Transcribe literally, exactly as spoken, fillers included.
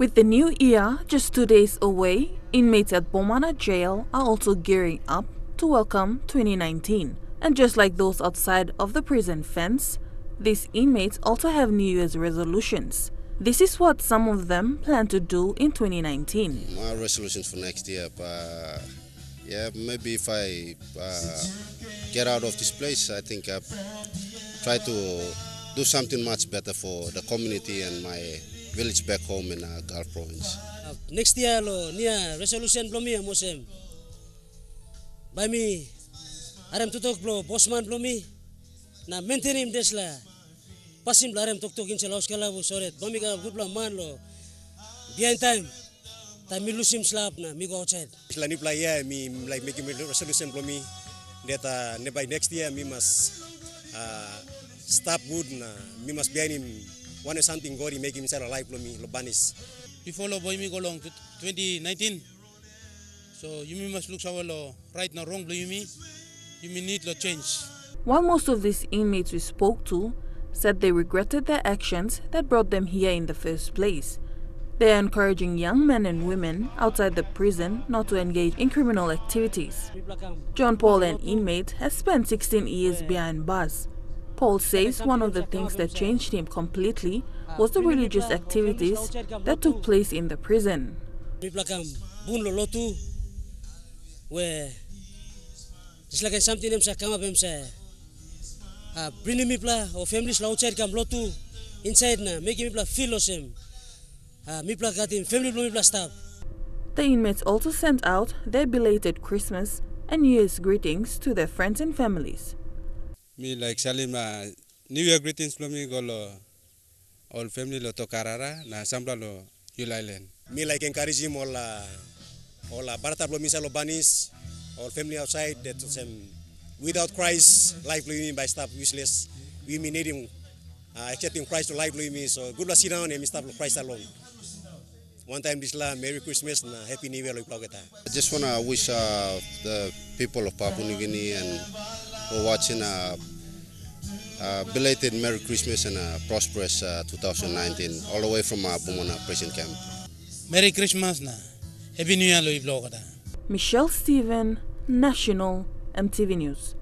With the new year just two days away, inmates at Bomana jail are also gearing up to welcome twenty nineteen. And just like those outside of the prison fence, these inmates also have New Year's resolutions. This is what some of them plan to do in twenty nineteen. My resolutions for next year, uh, yeah, maybe if I uh, get out of this place, I think I try to do something much better for the community and my village back home in uh, Gulf province. Uh, next year, lo niya resolution blomi mosem. By me, arem tutok blo bosman blomi na maintainim desla. Pasim larem tok tok in selaus kalabu soret. Blomi ka good blo man lo. Behind time, time mi lusim slap na mi go outside. Isla ni playa mi like making resolution blomi that uh, by next year mi must uh, stop good na mi must behind him. One is something God make himself alive for me, Lobanis. Before lo boy me go long to twenty nineteen. So you must look so lo right now wrong you me. You may need to change. While most of these inmates we spoke to said they regretted their actions that brought them here in the first place, they are encouraging young men and women outside the prison not to engage in criminal activities. John Paul, an inmate, has spent sixteen years behind bars. Paul says one of the things that changed him completely was the religious activities that took place in the prison. Just like something them sa come up them say, ah, bringing me pla or families outside come lotu inside na making me pla feel awesome. Ah, me pla got him family me pla stop. The inmates also sent out their belated Christmas and New Year's greetings to their friends and families. Me like Salim uh, New Year greetings from me go lo all family lo to Karara na sambla lo Yule Island. Me like encourage him all uh, all uh, barata lo misa lo banis all family outside that um, without Christ life lo by stop useless. We may need him uh, accepting Christ to life lo me so good lo sit down and stop lo Christ alone. One time this la Merry Christmas and Happy New Year lo plageta. I just want to wish uh, the people of Papua New Guinea and for watching a, a belated Merry Christmas and a prosperous uh, two thousand nineteen, all the way from our Bomana Prison camp. Merry Christmas na. Happy New Year lo iblogada. Michelle Stephen, National E M T V News.